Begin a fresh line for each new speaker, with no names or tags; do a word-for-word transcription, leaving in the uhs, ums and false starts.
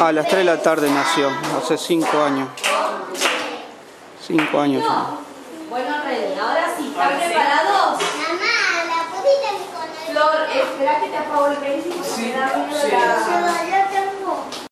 A las tres de la tarde nació, hace cinco años. Cinco años ya.
Bueno, ready. Ahora sí, ¿están preparados?
Mamá, la pudiste con el...
Flor, espera que te apago el baby porque
Sí,
me da miedo
sí.
la...